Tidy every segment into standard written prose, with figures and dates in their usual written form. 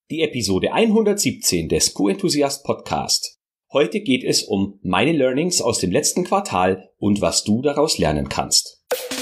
Die Episode 117 des Q-Enthusiast Podcast. Heute geht es um meine Learnings aus dem letzten Quartal und was du daraus lernen kannst.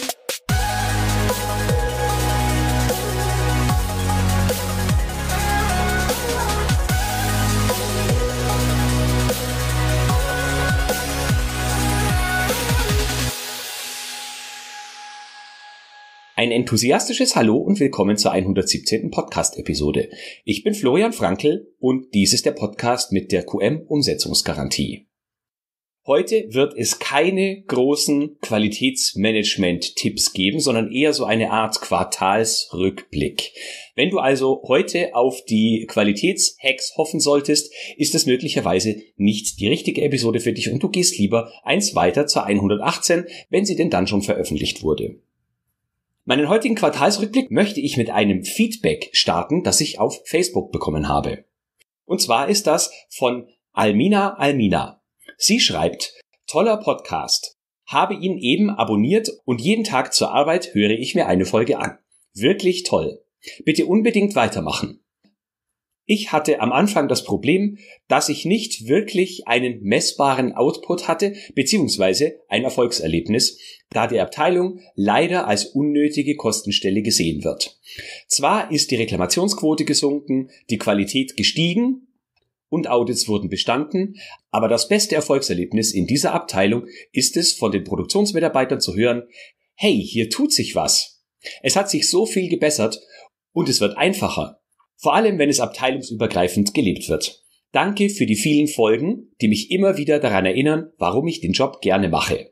Ein enthusiastisches Hallo und willkommen zur 117. Podcast-Episode. Ich bin Florian Frankl und dies ist der Podcast mit der QM-Umsetzungsgarantie. Heute wird es keine großen Qualitätsmanagement-Tipps geben, sondern eher so eine Art Quartalsrückblick. Wenn du also heute auf die Qualitätshacks hoffen solltest, ist es möglicherweise nicht die richtige Episode für dich und du gehst lieber eins weiter zur 118, wenn sie denn dann schon veröffentlicht wurde. Meinen heutigen Quartalsrückblick möchte ich mit einem Feedback starten, das ich auf Facebook bekommen habe. Und zwar ist das von Almina. Sie schreibt: Toller Podcast. Habe ihn eben abonniert und jeden Tag zur Arbeit höre ich mir eine Folge an. Wirklich toll. Bitte unbedingt weitermachen. Ich hatte am Anfang das Problem, dass ich nicht wirklich einen messbaren Output hatte, beziehungsweise ein Erfolgserlebnis, da die Abteilung leider als unnötige Kostenstelle gesehen wird. Zwar ist die Reklamationsquote gesunken, die Qualität gestiegen und Audits wurden bestanden, aber das beste Erfolgserlebnis in dieser Abteilung ist es, von den Produktionsmitarbeitern zu hören: Hey, hier tut sich was. Es hat sich so viel gebessert und es wird einfacher. Vor allem, wenn es abteilungsübergreifend gelebt wird. Danke für die vielen Folgen, die mich immer wieder daran erinnern, warum ich den Job gerne mache.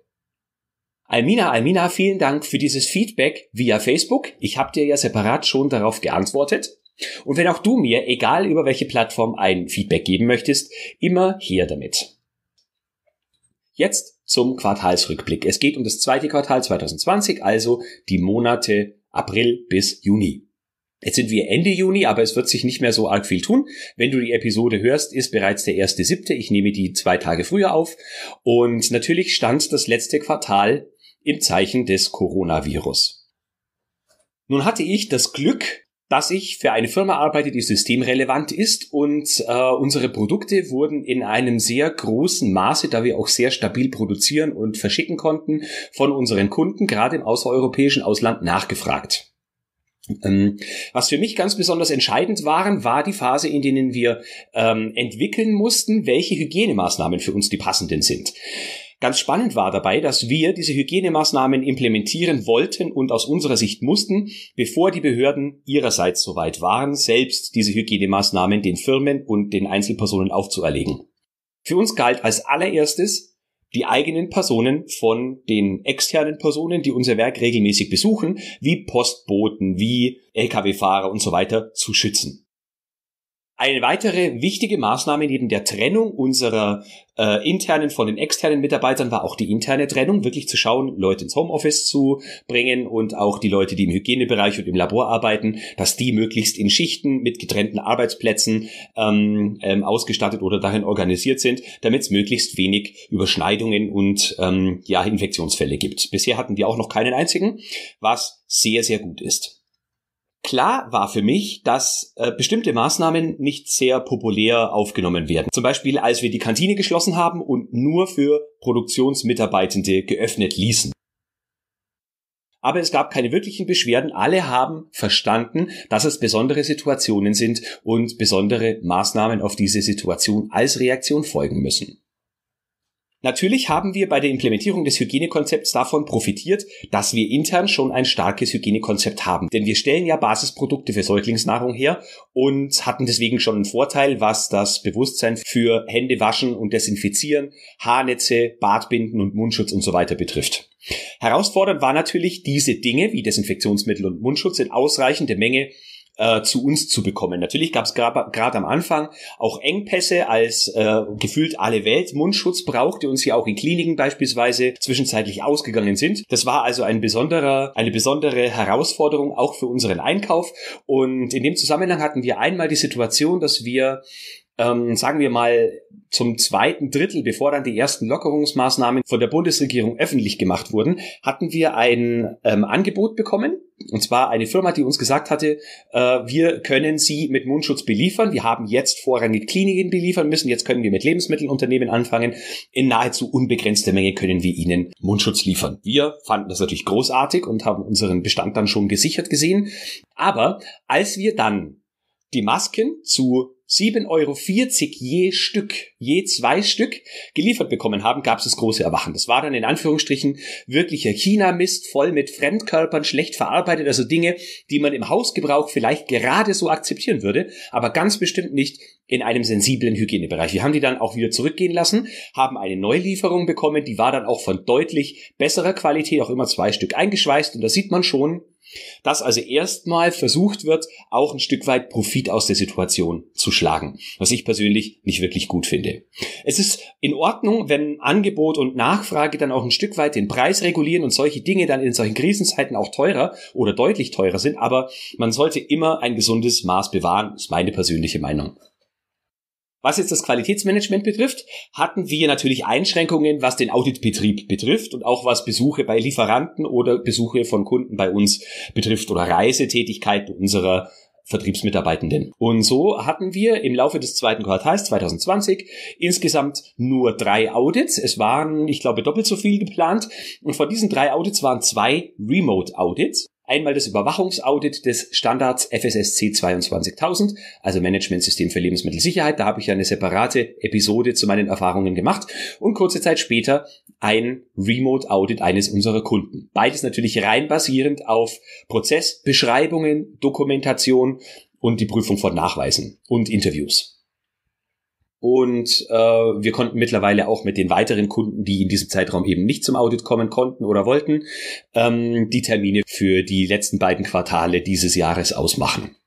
Almina, vielen Dank für dieses Feedback via Facebook. Ich habe dir ja separat schon darauf geantwortet. Und wenn auch du mir, egal über welche Plattform, ein Feedback geben möchtest, immer her damit. Jetzt zum Quartalsrückblick. Es geht um das zweite Quartal 2020, also die Monate April bis Juni. Jetzt sind wir Ende Juni, aber es wird sich nicht mehr so arg viel tun. Wenn du die Episode hörst, ist bereits der 1.7. Ich nehme die 2 Tage früher auf. Und natürlich stand das letzte Quartal im Zeichen des Coronavirus. Nun hatte ich das Glück, dass ich für eine Firma arbeite, die systemrelevant ist, und unsere Produkte wurden in einem sehr großen Maße, da wir auch sehr stabil produzieren und verschicken konnten, von unseren Kunden, gerade im außereuropäischen Ausland, nachgefragt. Was für mich ganz besonders entscheidend war die Phase, in denen wir entwickeln mussten, welche Hygienemaßnahmen für uns die passenden sind. Ganz spannend war dabei, dass wir diese Hygienemaßnahmen implementieren wollten und aus unserer Sicht mussten, bevor die Behörden ihrerseits soweit waren, selbst diese Hygienemaßnahmen den Firmen und den Einzelpersonen aufzuerlegen. Für uns galt als allererstes, die eigenen Personen von den externen Personen, die unser Werk regelmäßig besuchen, wie Postboten, wie Lkw-Fahrer und so weiter, zu schützen. Eine weitere wichtige Maßnahme neben der Trennung unserer internen von den externen Mitarbeitern war auch die interne Trennung, wirklich zu schauen, Leute ins Homeoffice zu bringen und auch die Leute, die im Hygienebereich und im Labor arbeiten, dass die möglichst in Schichten mit getrennten Arbeitsplätzen ausgestattet oder darin organisiert sind, damit es möglichst wenig Überschneidungen und Infektionsfälle gibt. Bisher hatten wir auch noch keinen einzigen, was sehr, sehr gut ist. Klar war für mich, dass bestimmte Maßnahmen nicht sehr populär aufgenommen werden. Zum Beispiel, als wir die Kantine geschlossen haben und nur für Produktionsmitarbeitende geöffnet ließen. Aber es gab keine wirklichen Beschwerden. Alle haben verstanden, dass es besondere Situationen sind und besondere Maßnahmen auf diese Situation als Reaktion folgen müssen. Natürlich haben wir bei der Implementierung des Hygienekonzepts davon profitiert, dass wir intern schon ein starkes Hygienekonzept haben. Denn wir stellen ja Basisprodukte für Säuglingsnahrung her und hatten deswegen schon einen Vorteil, was das Bewusstsein für Hände waschen und desinfizieren, Haarnetze, Badbinden und Mundschutz und so weiter betrifft. Herausfordernd war natürlich, diese Dinge wie Desinfektionsmittel und Mundschutz in ausreichender Menge zu uns zu bekommen. Natürlich gab es gerade am Anfang auch Engpässe, als gefühlt alle Welt Mundschutz brauchte und sie auch in Kliniken beispielsweise zwischenzeitlich ausgegangen sind. Das war also eine besondere Herausforderung auch für unseren Einkauf. Und in dem Zusammenhang hatten wir einmal die Situation, dass wir sagen wir mal, zum zweiten Drittel, bevor dann die ersten Lockerungsmaßnahmen von der Bundesregierung öffentlich gemacht wurden, hatten wir ein Angebot bekommen. Und zwar eine Firma, die uns gesagt hatte, wir können Sie mit Mundschutz beliefern. Wir haben jetzt vorrangig Kliniken beliefern müssen. Jetzt können wir mit Lebensmittelunternehmen anfangen. In nahezu unbegrenzter Menge können wir Ihnen Mundschutz liefern. Wir fanden das natürlich großartig und haben unseren Bestand dann schon gesichert gesehen. Aber als wir dann die Masken zu 7,40 € je 2 Stück geliefert bekommen haben, gab es das große Erwachen. Das war dann in Anführungsstrichen wirklicher China-Mist, voll mit Fremdkörpern, schlecht verarbeitet, also Dinge, die man im Hausgebrauch vielleicht gerade so akzeptieren würde, aber ganz bestimmt nicht in einem sensiblen Hygienebereich. Wir haben die dann auch wieder zurückgehen lassen, haben eine Neulieferung bekommen, die war dann auch von deutlich besserer Qualität, auch immer 2 Stück eingeschweißt, und da sieht man schon, dass also erstmal versucht wird, auch ein Stück weit Profit aus der Situation zu schlagen, was ich persönlich nicht wirklich gut finde. Es ist in Ordnung, wenn Angebot und Nachfrage dann auch ein Stück weit den Preis regulieren und solche Dinge dann in solchen Krisenzeiten auch teurer oder deutlich teurer sind, aber man sollte immer ein gesundes Maß bewahren, ist meine persönliche Meinung. Was jetzt das Qualitätsmanagement betrifft, hatten wir natürlich Einschränkungen, was den Auditbetrieb betrifft und auch was Besuche bei Lieferanten oder Besuche von Kunden bei uns betrifft oder Reisetätigkeiten unserer Vertriebsmitarbeitenden. Und so hatten wir im Laufe des zweiten Quartals 2020 insgesamt nur 3 Audits. Es waren, ich glaube, doppelt so viel geplant. Und von diesen 3 Audits waren 2 Remote-Audits. Einmal das Überwachungsaudit des Standards FSSC 22000, also Managementsystem für Lebensmittelsicherheit. Da habe ich ja eine separate Episode zu meinen Erfahrungen gemacht. Und kurze Zeit später ein Remote-Audit eines unserer Kunden. Beides natürlich rein basierend auf Prozessbeschreibungen, Dokumentation und die Prüfung von Nachweisen und Interviews. Und wir konnten mittlerweile auch mit den weiteren Kunden, die in diesem Zeitraum eben nicht zum Audit kommen konnten oder wollten, die Termine für die letzten beiden Quartale dieses Jahres ausmachen.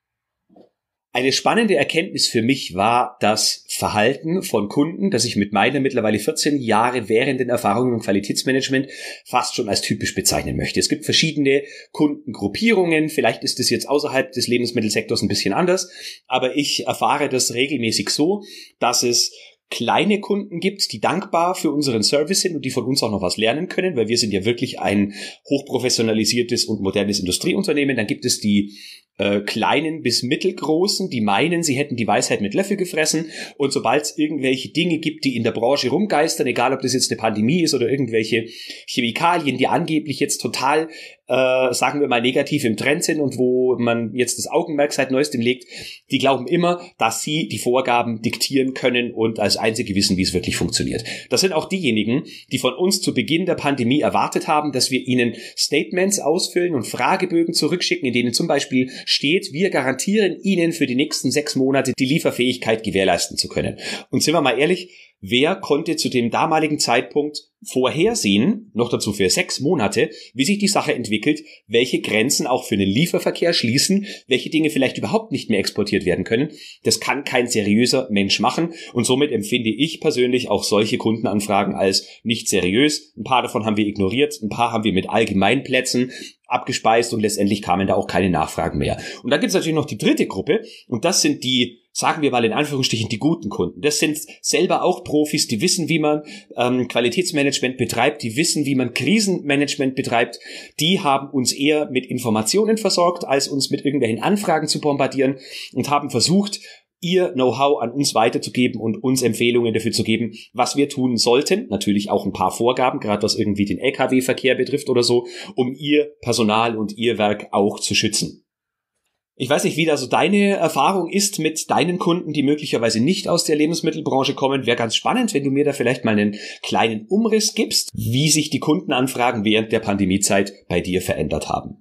Eine spannende Erkenntnis für mich war das Verhalten von Kunden, das ich mit meiner mittlerweile 14 Jahre währenden Erfahrung im Qualitätsmanagement fast schon als typisch bezeichnen möchte. Es gibt verschiedene Kundengruppierungen, vielleicht ist es jetzt außerhalb des Lebensmittelsektors ein bisschen anders, aber ich erfahre das regelmäßig so, dass es kleine Kunden gibt, die dankbar für unseren Service sind und die von uns auch noch was lernen können, weil wir sind ja wirklich ein hochprofessionalisiertes und modernes Industrieunternehmen. Dann gibt es die kleinen bis mittelgroßen, die meinen, sie hätten die Weisheit mit Löffel gefressen, und sobald es irgendwelche Dinge gibt, die in der Branche rumgeistern, egal ob das jetzt eine Pandemie ist oder irgendwelche Chemikalien, die angeblich jetzt total, sagen wir mal, negativ im Trend sind und wo man jetzt das Augenmerk seit Neuestem legt, die glauben immer, dass sie die Vorgaben diktieren können und als Einzige wissen, wie es wirklich funktioniert. Das sind auch diejenigen, die von uns zu Beginn der Pandemie erwartet haben, dass wir ihnen Statements ausfüllen und Fragebögen zurückschicken, in denen zum Beispiel steht, wir garantieren Ihnen für die nächsten 6 Monate die Lieferfähigkeit gewährleisten zu können. Und sind wir mal ehrlich, wer konnte zu dem damaligen Zeitpunkt vorhersehen, noch dazu für 6 Monate, wie sich die Sache entwickelt, welche Grenzen auch für den Lieferverkehr schließen, welche Dinge vielleicht überhaupt nicht mehr exportiert werden können? Das kann kein seriöser Mensch machen, und somit empfinde ich persönlich auch solche Kundenanfragen als nicht seriös. Ein paar davon haben wir ignoriert, ein paar haben wir mit Allgemeinplätzen abgespeist und letztendlich kamen da auch keine Nachfragen mehr. Und dann gibt es natürlich noch die dritte Gruppe, und das sind die, sagen wir mal in Anführungsstrichen, die guten Kunden. Das sind selber auch Profis, die wissen, wie man Qualitätsmanagement betreibt, die wissen, wie man Krisenmanagement betreibt. Die haben uns eher mit Informationen versorgt, als uns mit irgendwelchen Anfragen zu bombardieren, und haben versucht, ihr Know-how an uns weiterzugeben und uns Empfehlungen dafür zu geben, was wir tun sollten. Natürlich auch ein paar Vorgaben, gerade was irgendwie den LKW-Verkehr betrifft oder so, um ihr Personal und ihr Werk auch zu schützen. Ich weiß nicht, wie da so deine Erfahrung ist mit deinen Kunden, die möglicherweise nicht aus der Lebensmittelbranche kommen. Wäre ganz spannend, wenn du mir da vielleicht mal einen kleinen Umriss gibst, wie sich die Kundenanfragen während der Pandemiezeit bei dir verändert haben.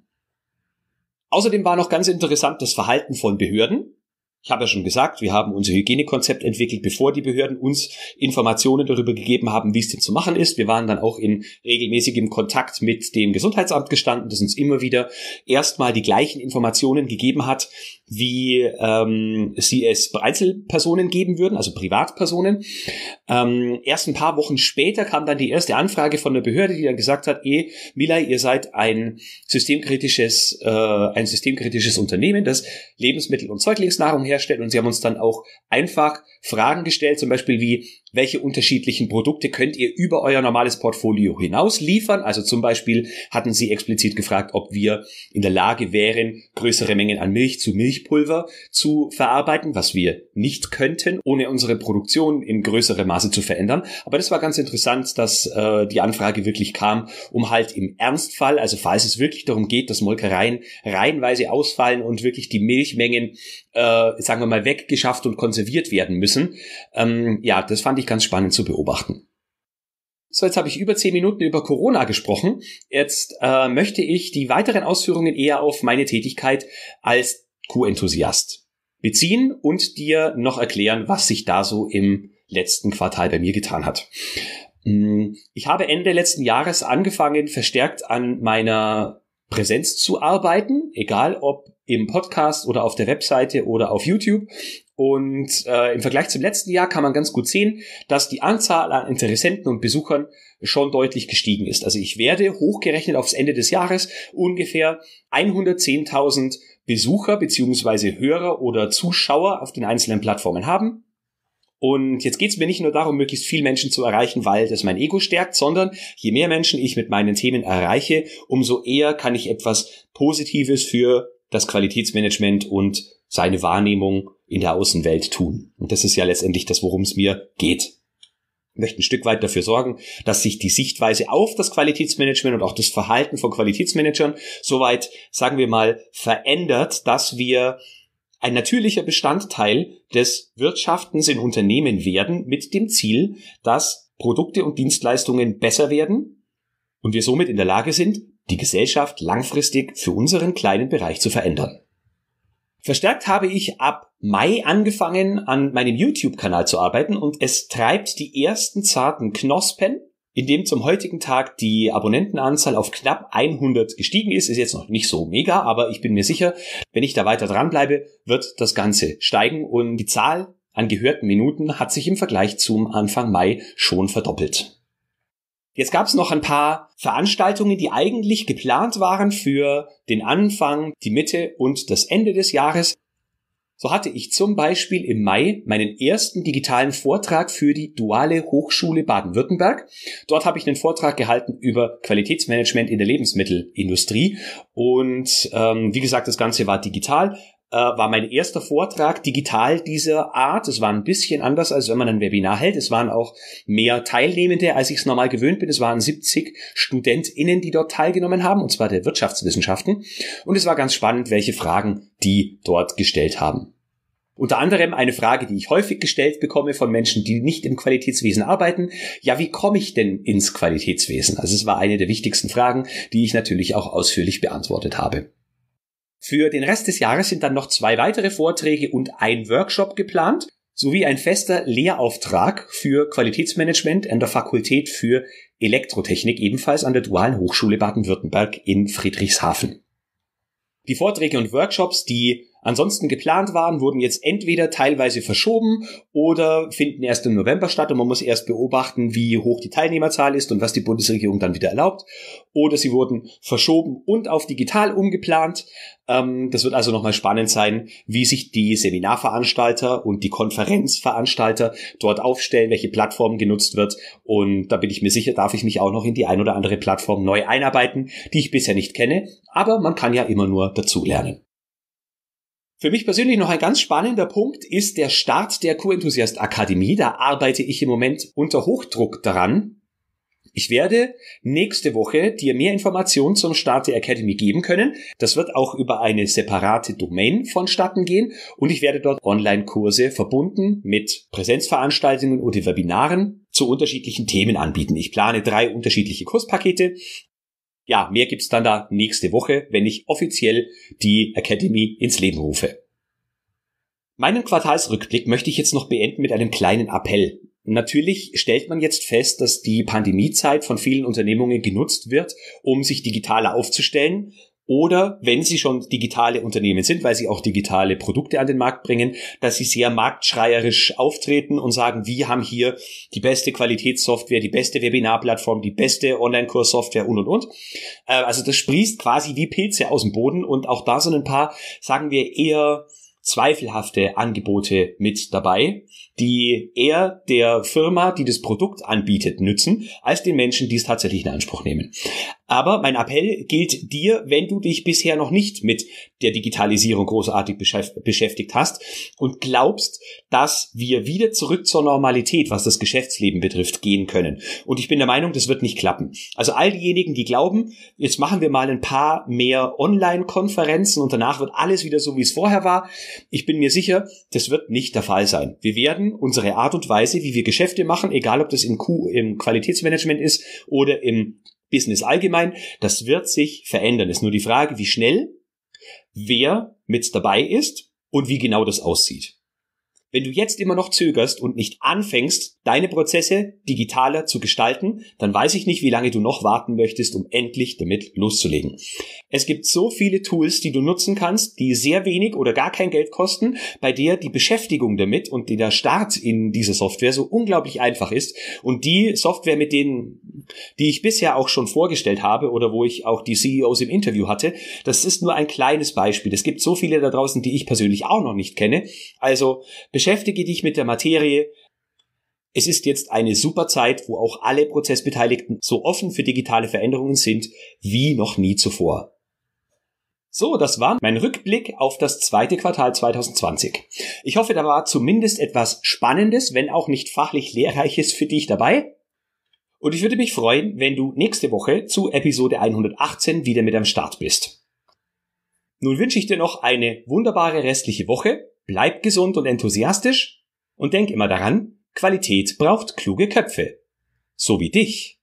Außerdem war noch ganz interessant das Verhalten von Behörden. Ich habe ja schon gesagt, wir haben unser Hygienekonzept entwickelt, bevor die Behörden uns Informationen darüber gegeben haben, wie es denn zu machen ist. Wir waren dann auch in regelmäßigem Kontakt mit dem Gesundheitsamt gestanden, das uns immer wieder erstmal die gleichen Informationen gegeben hat, wie sie es bei Einzelpersonen geben würden, also Privatpersonen. Erst ein paar Wochen später kam dann die erste Anfrage von der Behörde, die dann gesagt hat, Milay, ihr seid ein systemkritisches Unternehmen, das Lebensmittel und Säuglingsnahrung herstellt, und sie haben uns dann auch einfach Fragen gestellt, zum Beispiel wie, welche unterschiedlichen Produkte könnt ihr über euer normales Portfolio hinaus liefern? Also zum Beispiel hatten sie explizit gefragt, ob wir in der Lage wären, größere Mengen an Milch zu Milchpulver zu verarbeiten, was wir nicht könnten, ohne unsere Produktion in größerem Maße zu verändern. Aber das war ganz interessant, dass die Anfrage wirklich kam, um halt im Ernstfall, also falls es wirklich darum geht, dass Molkereien reihenweise ausfallen und wirklich die Milchmengen, sagen wir mal, weggeschafft und konserviert werden müssen. Das fand ich ganz spannend zu beobachten. So, jetzt habe ich über 10 Minuten über Corona gesprochen. Jetzt möchte ich die weiteren Ausführungen eher auf meine Tätigkeit als Q-Enthusiast beziehen und dir noch erklären, was sich da so im letzten Quartal bei mir getan hat. Ich habe Ende letzten Jahres angefangen, verstärkt an meiner Präsenz zu arbeiten, egal ob im Podcast oder auf der Webseite oder auf YouTube. Und im Vergleich zum letzten Jahr kann man ganz gut sehen, dass die Anzahl an Interessenten und Besuchern schon deutlich gestiegen ist. Also ich werde hochgerechnet aufs Ende des Jahres ungefähr 110.000 Besucher bzw. Hörer oder Zuschauer auf den einzelnen Plattformen haben. Und jetzt geht es mir nicht nur darum, möglichst viele Menschen zu erreichen, weil das mein Ego stärkt, sondern je mehr Menschen ich mit meinen Themen erreiche, umso eher kann ich etwas Positives für das Qualitätsmanagement und seine Wahrnehmung in der Außenwelt tun. Und das ist ja letztendlich das, worum es mir geht. Ich möchte ein Stück weit dafür sorgen, dass sich die Sichtweise auf das Qualitätsmanagement und auch das Verhalten von Qualitätsmanagern soweit, sagen wir mal, verändert, dass wir ein natürlicher Bestandteil des Wirtschaftens in Unternehmen werden, mit dem Ziel, dass Produkte und Dienstleistungen besser werden und wir somit in der Lage sind, die Gesellschaft langfristig für unseren kleinen Bereich zu verändern. Verstärkt habe ich ab Mai angefangen, an meinem YouTube-Kanal zu arbeiten, und es treibt die ersten zarten Knospen, indem zum heutigen Tag die Abonnentenanzahl auf knapp 100 gestiegen ist. Ist jetzt noch nicht so mega, aber ich bin mir sicher, wenn ich da weiter dranbleibe, wird das Ganze steigen, und die Zahl an gehörten Minuten hat sich im Vergleich zum Anfang Mai schon verdoppelt. Jetzt gab es noch ein paar Veranstaltungen, die eigentlich geplant waren für den Anfang, die Mitte und das Ende des Jahres. So hatte ich zum Beispiel im Mai meinen ersten digitalen Vortrag für die Duale Hochschule Baden-Württemberg. Dort habe ich einen Vortrag gehalten über Qualitätsmanagement in der Lebensmittelindustrie. Und wie gesagt, das Ganze war digital. War mein erster Vortrag digital dieser Art. Es war ein bisschen anders, als wenn man ein Webinar hält. Es waren auch mehr Teilnehmende, als ich es normal gewöhnt bin. Es waren 70 StudentInnen, die dort teilgenommen haben, und zwar der Wirtschaftswissenschaften. Und es war ganz spannend, welche Fragen die dort gestellt haben. Unter anderem eine Frage, die ich häufig gestellt bekomme von Menschen, die nicht im Qualitätswesen arbeiten. Ja, wie komme ich denn ins Qualitätswesen? Also es war eine der wichtigsten Fragen, die ich natürlich auch ausführlich beantwortet habe. Für den Rest des Jahres sind dann noch 2 weitere Vorträge und ein Workshop geplant, sowie ein fester Lehrauftrag für Qualitätsmanagement an der Fakultät für Elektrotechnik, ebenfalls an der Dualen Hochschule Baden-Württemberg in Friedrichshafen. Die Vorträge und Workshops, die ansonsten geplant waren, wurden jetzt entweder teilweise verschoben oder finden erst im November statt, und man muss erst beobachten, wie hoch die Teilnehmerzahl ist und was die Bundesregierung dann wieder erlaubt. Oder sie wurden verschoben und auf digital umgeplant. Das wird also nochmal spannend sein, wie sich die Seminarveranstalter und die Konferenzveranstalter dort aufstellen, welche Plattform genutzt wird. Und da bin ich mir sicher, darf ich mich auch noch in die ein oder andere Plattform neu einarbeiten, die ich bisher nicht kenne. Aber man kann ja immer nur dazulernen. Für mich persönlich noch ein ganz spannender Punkt ist der Start der Q-Enthusiast Akademie. Da arbeite ich im Moment unter Hochdruck daran. Ich werde nächste Woche dir mehr Informationen zum Start der Academy geben können. Das wird auch über eine separate Domain vonstatten gehen, und ich werde dort Online-Kurse verbunden mit Präsenzveranstaltungen oder Webinaren zu unterschiedlichen Themen anbieten. Ich plane 3 unterschiedliche Kurspakete. Ja, mehr gibt's dann da nächste Woche, wenn ich offiziell die Academy ins Leben rufe. Meinen Quartalsrückblick möchte ich jetzt noch beenden mit einem kleinen Appell. Natürlich stellt man jetzt fest, dass die Pandemiezeit von vielen Unternehmungen genutzt wird, um sich digitaler aufzustellen oder wenn sie schon digitale Unternehmen sind, weil sie auch digitale Produkte an den Markt bringen, dass sie sehr marktschreierisch auftreten und sagen, wir haben hier die beste Qualitätssoftware, die beste Webinarplattform, die beste Online-Kurssoftware und. Also das sprießt quasi wie Pilze aus dem Boden und auch da sind ein paar, sagen wir, eher zweifelhafte Angebote mit dabei, die eher der Firma, die das Produkt anbietet, nützen, als den Menschen, die es tatsächlich in Anspruch nehmen. Aber mein Appell gilt dir, wenn du dich bisher noch nicht mit der Digitalisierung großartig beschäftigt hast und glaubst, dass wir wieder zurück zur Normalität, was das Geschäftsleben betrifft, gehen können. Und ich bin der Meinung, das wird nicht klappen. Also all diejenigen, die glauben, jetzt machen wir mal ein paar mehr Online-Konferenzen und danach wird alles wieder so, wie es vorher war. Ich bin mir sicher, das wird nicht der Fall sein. Wir werden unsere Art und Weise, wie wir Geschäfte machen, egal ob das im Qualitätsmanagement ist oder im Business allgemein, das wird sich verändern. Es ist nur die Frage, wie schnell, wer mit dabei ist und wie genau das aussieht. Wenn du jetzt immer noch zögerst und nicht anfängst, deine Prozesse digitaler zu gestalten, dann weiß ich nicht, wie lange du noch warten möchtest, um endlich damit loszulegen. Es gibt so viele Tools, die du nutzen kannst, die sehr wenig oder gar kein Geld kosten, bei der die Beschäftigung damit und der Start in diese Software so unglaublich einfach ist. Und die Software, mit denen, die ich bisher auch schon vorgestellt habe oder wo ich auch die CEOs im Interview hatte, das ist nur ein kleines Beispiel. Es gibt so viele da draußen, die ich persönlich auch noch nicht kenne. Also beschäftige dich mit der Materie. Es ist jetzt eine super Zeit, wo auch alle Prozessbeteiligten so offen für digitale Veränderungen sind wie noch nie zuvor. So, das war mein Rückblick auf das zweite Quartal 2020. Ich hoffe, da war zumindest etwas Spannendes, wenn auch nicht fachlich Lehrreiches für dich dabei. Und ich würde mich freuen, wenn du nächste Woche zu Episode 118 wieder mit am Start bist. Nun wünsche ich dir noch eine wunderbare restliche Woche. Bleib gesund und enthusiastisch und denk immer daran, Qualität braucht kluge Köpfe. So wie dich.